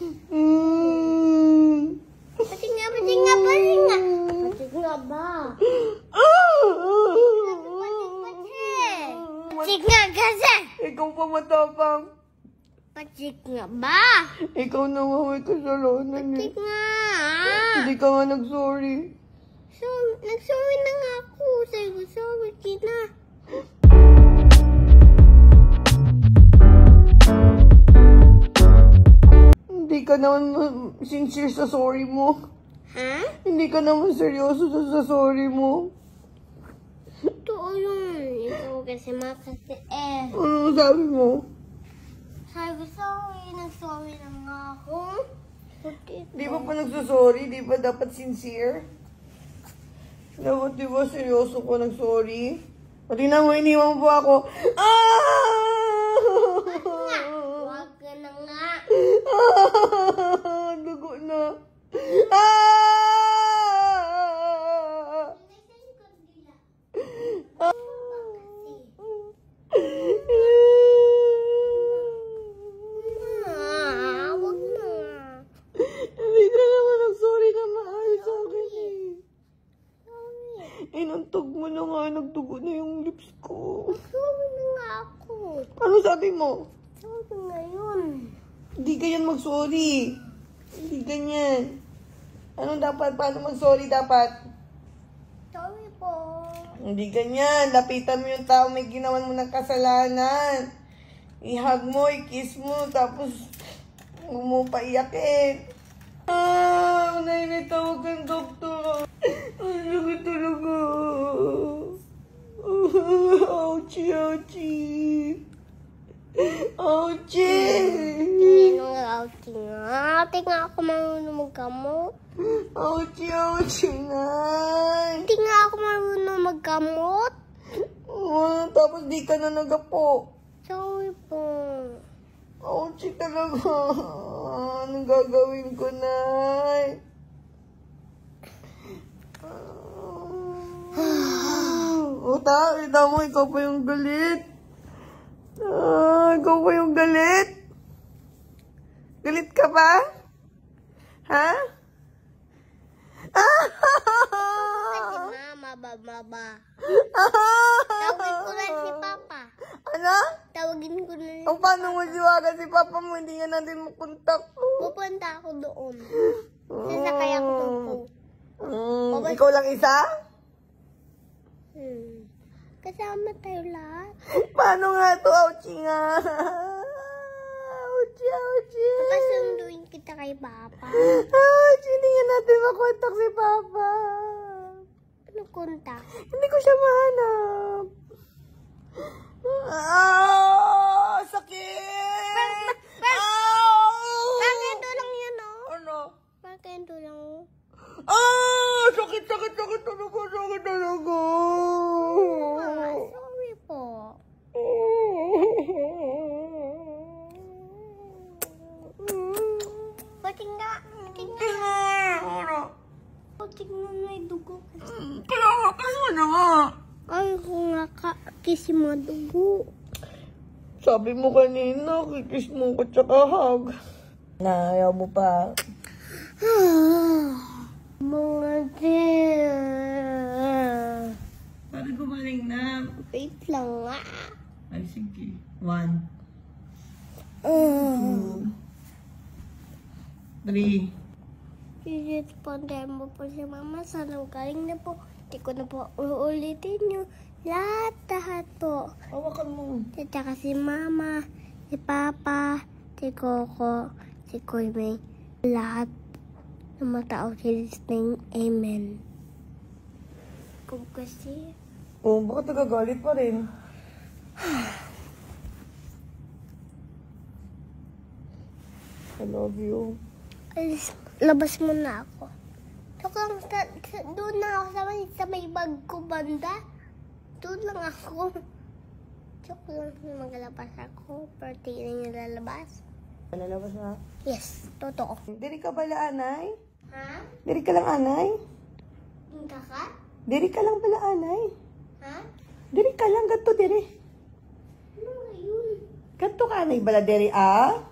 Pating nga. Pating nga ba? Pating nga kasi. Ikaw pa matapang. Pating nga ba? Ikaw na nga may kasalanan eh. Pating nga. Hindi ka nga nag-sorry. So, nag-sorry na nga ako. Sabi ko, sorry ka. Hindi ka naman sincere sa sorry mo. Ha? Hindi ka naman seryoso sa sorry mo. Totoo yun. Ikaw kasi makasi eh. Ano sabi mo? Sabi ko, sorry. Nag-sorry na nga ako. Di ba pa nagsasorry? Di ba dapat sincere? Dapat di ba seryoso ko nag-sorry? Pati na mo, iniwan mo po ako. Huwag ka na nga. Dugo na. Huwag na. Hindi ka naman nag-sorry na maayos sa akin eh. Inantog mo na nga, nagdugo na yung lips ko. Sorry na nga ako. Ano sabi mo? Sorry na yun. Hindi ganyan mag-sorry. Hindi ganyan. Ano dapat? Paano mag-sorry dapat? Sorry po. Hindi ganyan. Lapitan mo yung tao may ginawan mo ng kasalanan. I-hug mo, i-kiss mo, tapos huwag mo paiyakin. Nainitawag ang doktor. Ang sakit talaga. Ouchie, ouchie. Ouchie. Hindi nung outing nga. Ate nga ako marunong magkamot. Ouchie, ouchie, nay. Hindi nga ako marunong magkamot. Tapos di ka na nagapo. Sorry po. Ouchie talaga. Anong gagawin ko, nay? Ita mo, ikaw pa yung galit. Ikaw pa yung galit. Galit ka ba? Ha? Kasi mama, baba. Tawagin ko na si Papa. Ano? Tawagin ko na si Ang paano mo siwagan si Papa mo? Hindi nga natin makontak. Pupunta ako doon. Sasakay ako doon. Ikaw lang isa? Kasama tayo lahat. Paano nga to? Ouchie nga. Ouchie, ouchie. Papasunduin kita kay Papa. Ouchie, hindi nga natin makontak si Papa. Ano kontak? Hindi ko siya mahanap. Sakit! Pakendo lang yan, oh. Ano? Pakendo lang, oh. Sakit talaga. Sorry po. Pating nga. Pating nga may dugo. Ano na nga? Ay, kung nga kasi mo dugo. Sabi mo kanina, kikis mo ko tsaka hug. Ayaw mo pa. Mga dear. Bakit gumaling na? Wait lang nga. Ay, sige. 1, 2, 3. I-responder mo po si Mama. Sana galing na po. Hindi ko na po uulitin yung lahat po. Hawakan mo. At saka si Mama, si Papa, si Coco, si Kuymay. Lahat ng mga tao sinising Amen. Kung kasi... Bakit nagagalit pa rin? I love you. Alis, labas mo na ako. Doon na ako sa may bag ko banda. Doon lang ako. Joke lang maglabas ako. Pero tingnan niyo lalabas. Lalabas na? Yes, totoo. Diri ka bala, anay? Ha? Diri ka lang, anay? Hinta ka? Diri ka lang bala, anay? Ha? Diri ka lang, gato diri. Ano nga yun? Gato ka, anay bala, diri, ah?